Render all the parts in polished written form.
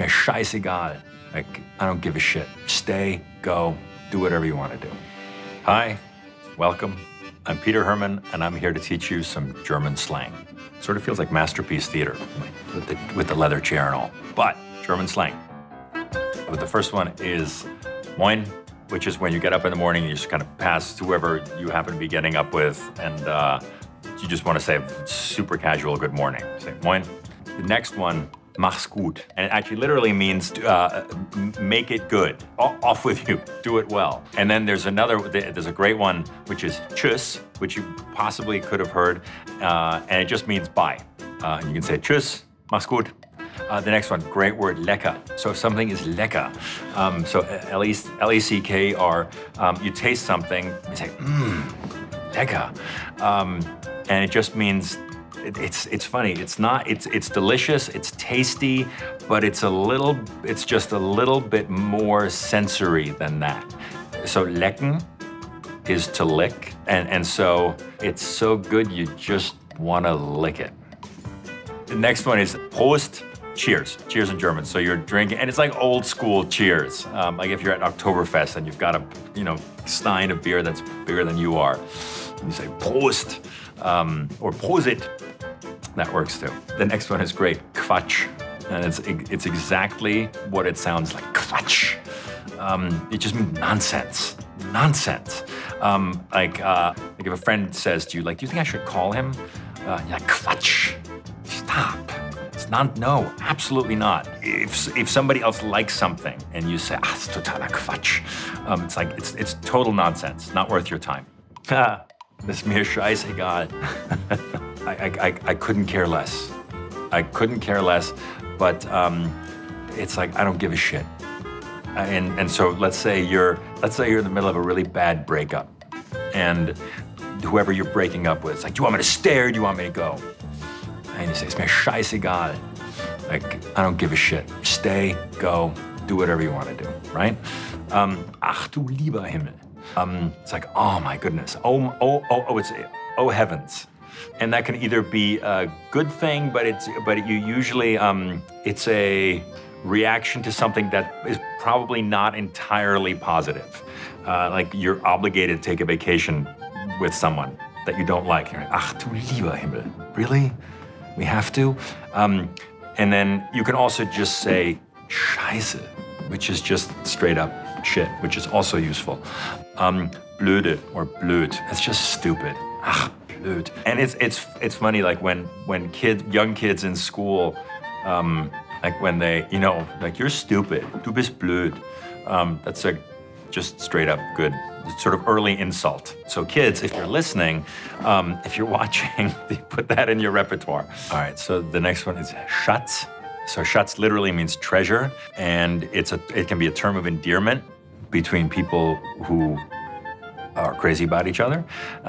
mir scheißegal. Like, I don't give a shit. Stay, go, do whatever you want to do. Hi, welcome. I'm Peter Hermann, and I'm here to teach you some German slang. Sort of feels like Masterpiece Theater, with the leather chair and all, but German slang. But the first one is Moin, which is when you get up in the morning, you just kind of pass whoever you happen to be getting up with, and you just want to say a super casual good morning. Say Moin. The next one, Mach's gut. And it actually literally means make it good. Off with you. Do it well. And then there's a great one, which is Tschüss, which you possibly could have heard. And it just means bye. And you can say Tschüss, Mach's gut. The next one, great word, lecker. So if something is lecker, so L-E-C-K-R, you taste something, you say, lecker. And it just means, it's funny. It's delicious, it's tasty, but it's just a little bit more sensory than that. So lecken is to lick, and so it's so good you just want to lick it. The next one is Prost. Cheers. Cheers in German. So you're drinking, and it's like old school cheers. Like if you're at Oktoberfest and you've got a stein of beer that's bigger than you are, and you say Prost or Prosit. That works too. The next one is great, Quatsch, and it's exactly what it sounds like, Quatsch. It just means nonsense, nonsense. Like if a friend says to you, like, do you think I should call him? You're like, Quatsch, stop. It's not, no, absolutely not. If somebody else likes something and you say, it's totaler Quatsch, it's like, it's total nonsense, not worth your time. Ist mir scheißegal. I couldn't care less. I couldn't care less, but it's like, I don't give a shit. And so let's say you're in the middle of a really bad breakup, and whoever you're breaking up with, it's like, do you want me to stay or do you want me to go? And you say, it's mir scheißegal. Like, I don't give a shit. Stay, go, do whatever you want to do, right? Ach du lieber Himmel. It's like, oh my goodness. Oh heavens. And that can either be a good thing, but you usually, it's a reaction to something that is probably not entirely positive. Like you're obligated to take a vacation with someone that you don't like. You're like, ach du lieber Himmel. Really? We have to? And then you can also just say Scheiße, which is just straight up shit, which is also useful. Blöde or blöd, it's just stupid. Ach, blöd. And it's funny, like when young kids in school, like when they, like, you're stupid, du bist blöd. That's just straight up good, sort of early insult. So kids, if you're listening, if you're watching, put that in your repertoire. All right, so the next one is Schatz. So Schatz literally means treasure, and it can be a term of endearment between people who are crazy about each other,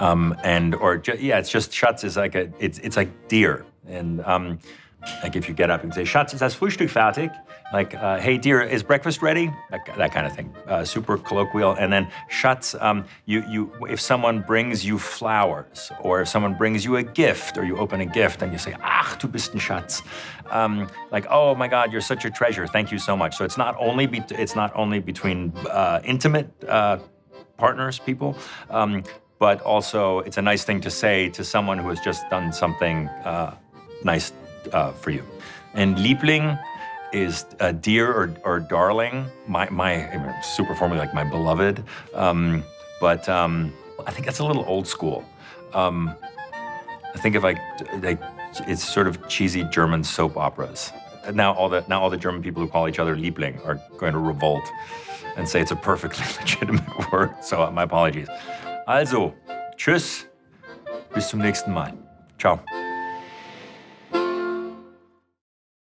it's just Schatz is like it's like dear, and like if you get up and say Schatz, ist das Frühstück fertig? Like, hey dear, is breakfast ready? That kind of thing. Super colloquial. And then Schatz, if someone brings you flowers, or if someone brings you a gift, or you open a gift and you say, ach, du bist ein Schatz. Like, oh my God, you're such a treasure. Thank you so much. So it's not only between intimate partners, people, but also it's a nice thing to say to someone who has just done something nice for you. And Liebling is dear or darling, my super formally, like my beloved, but I think that's a little old school. I think of like it's sort of cheesy German soap operas. Now all the German people who call each other Liebling are going to revolt and say it's a perfectly legitimate word. So my apologies. Also, tschüss, bis zum nächsten Mal. Ciao.